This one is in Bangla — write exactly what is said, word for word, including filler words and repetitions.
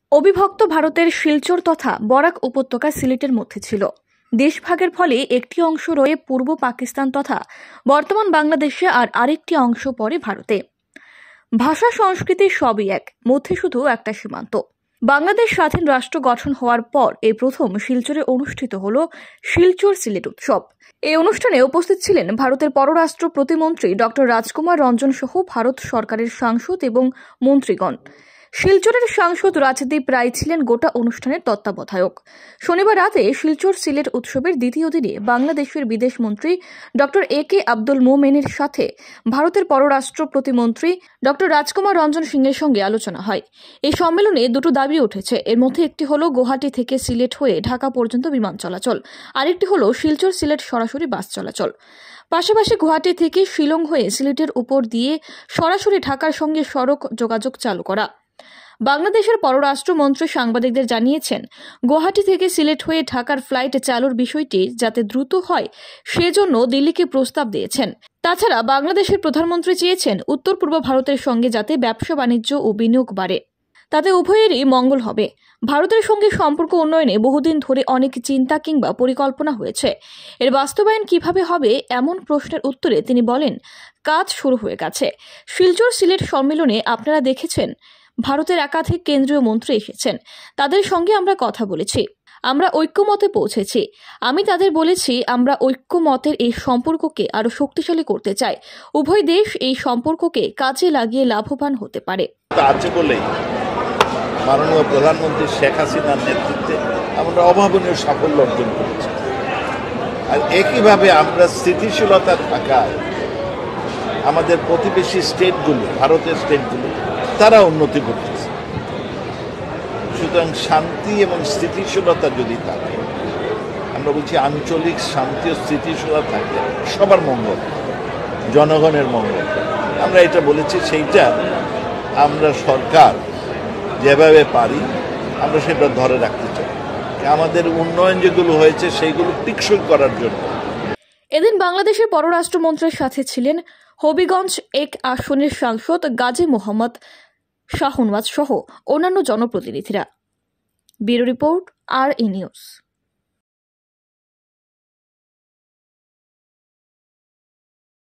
অবিভক্ত ভারতের শিলচর তথা বরাক উপত্যকা সিলেটের মধ্যে ছিল। দেশভাগের ফলে একটি অংশ রয়ে পূর্ব পাকিস্তান তথা বর্তমান বাংলাদেশে আর আরেকটি অংশ পড়ে ভারতে। ভাষা সংস্কৃতি সবই এক, মধ্যে শুধু একটা সীমান্ত। বাংলাদেশ স্বাধীন রাষ্ট্র গঠন হওয়ার পর এই প্রথম শিলচরে অনুষ্ঠিত হল শিলচর সিলেট উৎসব। এই অনুষ্ঠানে উপস্থিত ছিলেন ভারতের পররাষ্ট্র প্রতিমন্ত্রী ডক্টর রাজকুমার রঞ্জন সহ ভারত সরকারের সাংসদ এবং মন্ত্রীগণ। শিলচরের সাংসদ রাজদীপ রায় ছিলেন গোটা অনুষ্ঠানের তত্ত্বাবধায়ক। শনিবার রাতে শিলচর সিলেট উৎসবের দ্বিতীয় দিনে বাংলাদেশের বিদেশমন্ত্রী ডক্টর এ কে আব্দুল মোমেনের সাথে ভারতের পররাষ্ট্র প্রতিমন্ত্রী ডক্টর রাজকুমার রঞ্জন সিংয়ের সঙ্গে আলোচনা হয়। এই সম্মেলনে দুটো দাবি উঠেছে। এর মধ্যে একটি হল গুয়াহাটি থেকে সিলেট হয়ে ঢাকা পর্যন্ত বিমান চলাচল, আরেকটি হল শিলচর সিলেট সরাসরি বাস চলাচল। পাশাপাশি গুয়াহাটি থেকে শিলং হয়ে সিলেটের উপর দিয়ে সরাসরি ঢাকার সঙ্গে সড়ক যোগাযোগ চালু করা। বাংলাদেশের পররাষ্ট্রমন্ত্রী সাংবাদিকদের জানিয়েছেন, গুয়াহাটি থেকে সিলেট হয়ে ঢাকার ফ্লাইট চালুর বিষয়টি যাতে দ্রুত হয় সেজন্য দিল্লিকে প্রস্তাব দিয়েছেন। তাছাড়া বাংলাদেশের প্রধানমন্ত্রী চেয়েছেন উত্তর পূর্ব ভারতের সঙ্গে যাতে ব্যবসা বাণিজ্য ও বিনিয়োগ বাড়ে, তাতে উভয়েরই মঙ্গল হবে। ভারতের সঙ্গে সম্পর্ক উন্নয়নে বহুদিন ধরে অনেক চিন্তা কিংবা পরিকল্পনা হয়েছে। এর বাস্তবায়ন কিভাবে হবে এমন প্রশ্নের উত্তরে তিনি বলেন, কাজ শুরু হয়ে গেছে। শিলচর সিলেট সম্মেলনে আপনারা দেখেছেন ভারতের একাধিক কেন্দ্রীয় মন্ত্রী এসেছেন, তাদের সঙ্গে আমরা কথা বলেছি, আমরা ঐক্যমতে পৌঁছেছি। আমি তাদের বলেছি আমরা ঐক্যমতের এই সম্পর্ককে আরো শক্তিশালী করতে চাই। উভয় দেশ এই সম্পর্ককে কাজে লাগিয়ে লাভবান হতে পারে। আছে বলেই মাননীয় প্রধানমন্ত্রী শেখ হাসিনার নেতৃত্বে আমরা অভাবনীয় সাফল্য অর্জন করেছি। আর একইভাবে আমরা স্থিতিশীলতা থাকায় আমাদের প্রতিবেশী স্টেটগুলো, ভারতের স্টেটগুলো তারা উন্নতি করতেছে। সুতরাং শান্তি এবং স্থিতিশীলতা যদি থাকে, আমরা বলছি আঞ্চলিক শান্তি ও স্থিতিশীলতা থাকলে সবার মঙ্গল, জনগণের মঙ্গল। আমরা এটা বলেছি, সেইটা আমরা সরকার যেভাবে পারি আমরা সেটা ধরে রাখতে চাই। আমাদের উন্নয়ন যেগুলো হয়েছে সেইগুলো টিকসই করার জন্য। এদিন বাংলাদেশের পররাষ্ট্রমন্ত্রীর সাথে ছিলেন হবিগঞ্জ এক আসনের সাংসদ গাজী মোহাম্মদ শাহনওয়াজ সহ অন্যান্য জনপ্রতিনিধিরা। Bureau report, R E news.